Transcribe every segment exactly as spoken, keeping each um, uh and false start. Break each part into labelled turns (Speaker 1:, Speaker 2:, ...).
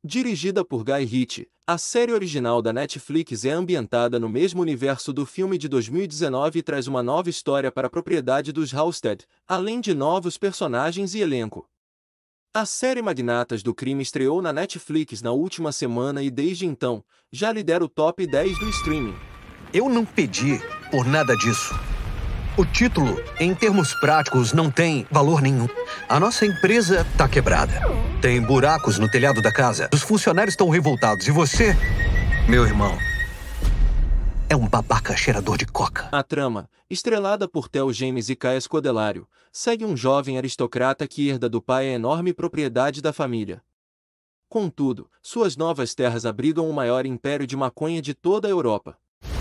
Speaker 1: Dirigida por Guy Ritchie, a série original da Netflix é ambientada no mesmo universo do filme de dois mil e dezenove e traz uma nova história para a propriedade dos Halstead, além de novos personagens e elenco. A série Magnatas do Crime estreou na Netflix na última semana e desde então, já lidera o top dez do streaming.
Speaker 2: Eu não pedi por nada disso. O título, em termos práticos, não tem valor nenhum. A nossa empresa tá quebrada. Tem buracos no telhado da casa. Os funcionários estão revoltados. E você, meu irmão, é um babaca cheirador de coca.
Speaker 1: A trama, estrelada por Theo James e Caia Scodelario, segue um jovem aristocrata que herda do pai a enorme propriedade da família. Contudo, suas novas terras abrigam o maior império de maconha de toda a Europa.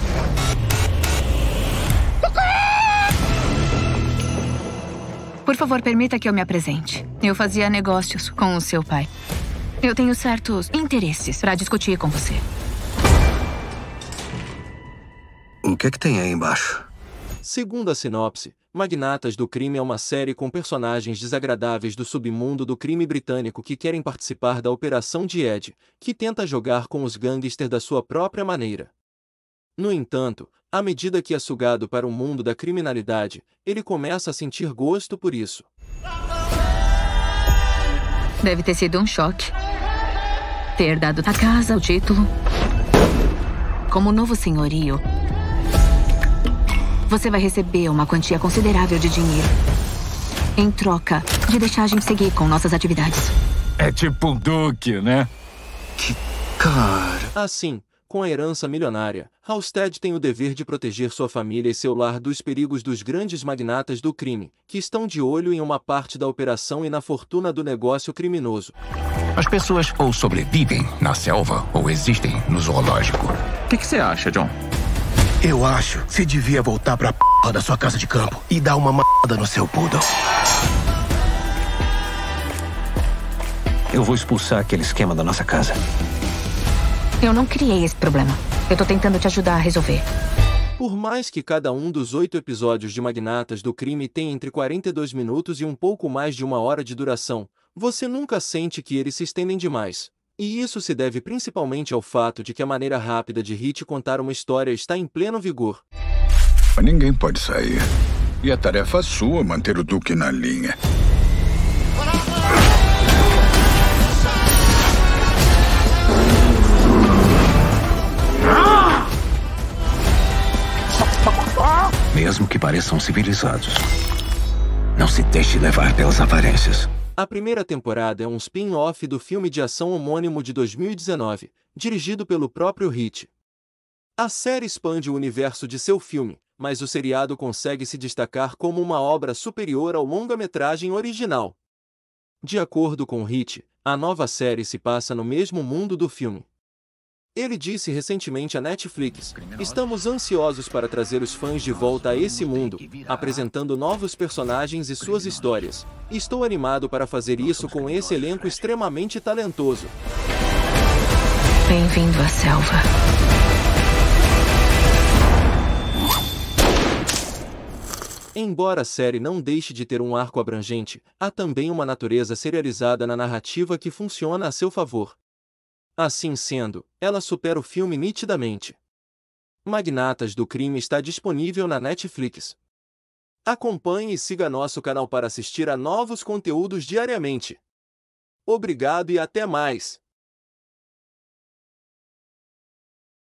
Speaker 3: Por favor, permita que eu me apresente. Eu fazia negócios com o seu pai. Eu tenho certos interesses para discutir com você.
Speaker 2: O que é que tem aí embaixo?
Speaker 1: Segundo a sinopse, Magnatas do Crime é uma série com personagens desagradáveis do submundo do crime britânico que querem participar da Operação de Ed, que tenta jogar com os gangsters da sua própria maneira. No entanto, à medida que é sugado para o mundo da criminalidade, ele começa a sentir gosto por isso.
Speaker 3: Deve ter sido um choque. Ter dado a casa, o título. Como novo senhorio, você vai receber uma quantia considerável de dinheiro em troca de deixar a gente seguir com nossas atividades.
Speaker 4: É tipo um duque, né?
Speaker 2: Que cara...
Speaker 1: Assim, com a herança milionária, Halstead tem o dever de proteger sua família e seu lar dos perigos dos grandes magnatas do crime, que estão de olho em uma parte da operação e na fortuna do negócio criminoso.
Speaker 4: As pessoas ou sobrevivem na selva ou existem no zoológico. O que você acha, John?
Speaker 5: Eu acho que você devia voltar pra p*** da sua casa de campo e dar uma m***da no seu poodle.
Speaker 2: Eu vou expulsar aquele esquema da nossa casa.
Speaker 3: Eu não criei esse problema. Eu tô tentando te ajudar a resolver.
Speaker 1: Por mais que cada um dos oito episódios de Magnatas do Crime tenha entre quarenta e dois minutos e um pouco mais de uma hora de duração, você nunca sente que eles se estendem demais. E isso se deve principalmente ao fato de que a maneira rápida de Ritchie contar uma história está em pleno vigor.
Speaker 6: Ninguém pode sair. E a tarefa sua manter o Duque na linha.
Speaker 4: Mesmo que pareçam civilizados, não se deixe levar pelas aparências.
Speaker 1: A primeira temporada é um spin-off do filme de ação homônimo de dois mil e dezenove, dirigido pelo próprio Ritchie. A série expande o universo de seu filme, mas o seriado consegue se destacar como uma obra superior ao longa-metragem original. De acordo com Ritchie, a nova série se passa no mesmo mundo do filme. Ele disse recentemente à Netflix: "Estamos ansiosos para trazer os fãs de volta a esse mundo, apresentando novos personagens e suas histórias. Estou animado para fazer isso com esse elenco extremamente talentoso."
Speaker 3: Bem-vindo à selva.
Speaker 1: Embora a série não deixe de ter um arco abrangente, há também uma natureza serializada na narrativa que funciona a seu favor. Assim sendo, ela supera o filme nitidamente. Magnatas do Crime está disponível na Netflix. Acompanhe e siga nosso canal para assistir a novos conteúdos diariamente. Obrigado e até mais!